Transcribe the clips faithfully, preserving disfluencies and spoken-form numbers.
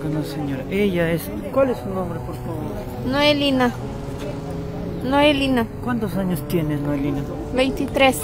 una señora. Ella es... ¿Cuál es su nombre, por favor? Noelina. Noelina. ¿Cuántos años tienes, Noelina? veintitrés.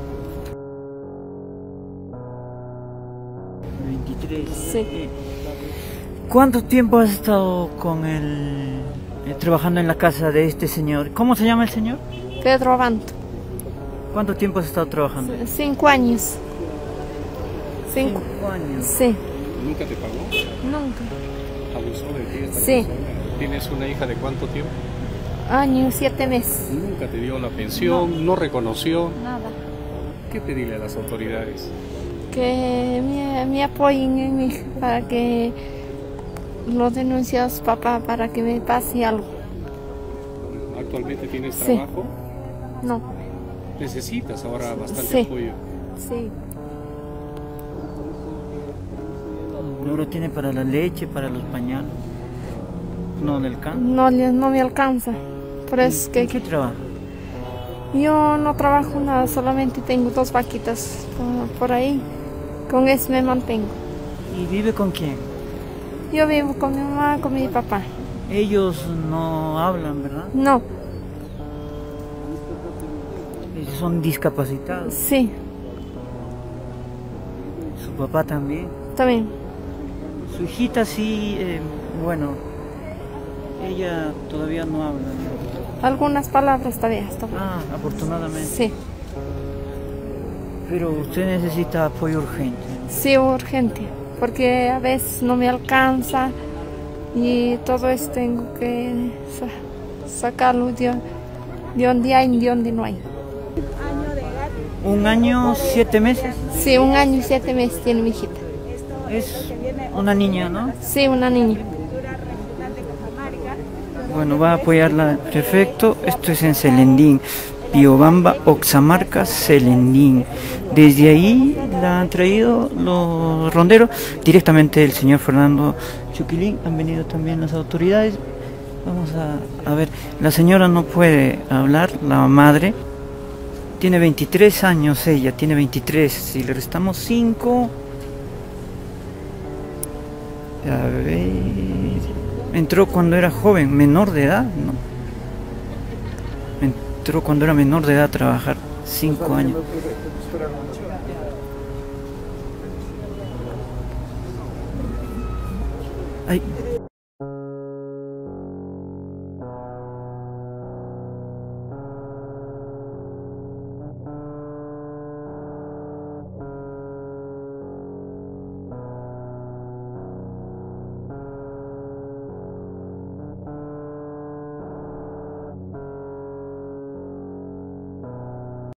veintitrés. Sí. ¿Cuánto tiempo has estado con el... eh, trabajando en la casa de este señor? ¿Cómo se llama el señor? Pedro Abanto. ¿Cuánto tiempo has estado trabajando? Cinco años. Cinco, Cinco años. Sí. ¿Nunca te pagó? Nunca. ¿Abusó de ti esta Sí. persona? ¿Tienes una hija de cuánto tiempo? Año, siete meses. ¿Nunca te dio la pensión? ¿No, no reconoció? Nada. ¿Qué pedirle a las autoridades? Que me, me apoyen en mi hija para que lo denuncie a su papá para que me pase algo. ¿Actualmente tienes Sí. trabajo? No. Necesitas ahora bastante Sí. apoyo. Sí. ¿No lo tiene para la leche, para los pañales? No le alcanza. No, le- no me alcanza. Por eso ¿En que qué trabaja? yo no trabajo nada, solamente tengo dos vaquitas por, por ahí. Con eso me mantengo. ¿Y vive con quién? Yo vivo con mi mamá, con mi papá. Ellos no hablan, ¿verdad? No, Ellos son discapacitados. sí, Su papá también. también. Su hijita sí, eh, bueno, ella todavía no habla, ¿no? Algunas palabras todavía está bien. Ah, afortunadamente. Sí, Pero usted necesita apoyo urgente. sí, urgente, porque a veces no me alcanza y todo eso tengo que sa- sacarlo de, de donde hay y de donde no hay. Un año, siete meses. Sí, un año y siete meses tiene mi hijita. Es una niña, ¿no? Sí, una niña. Bueno, va a apoyarla el prefecto. Esto es en Selendín, Piobamba, Oxamarca, Selendín. Desde ahí la han traído los ronderos, directamente el señor Fernando Chuquilín. Han venido también las autoridades. Vamos a, a ver, la señora no puede hablar, la madre. Tiene veintitrés años ella, tiene veintitrés. Si le restamos cinco... A ver... Entró cuando era joven, menor de edad, ¿no? Entró cuando era menor de edad a trabajar, cinco años. Ay,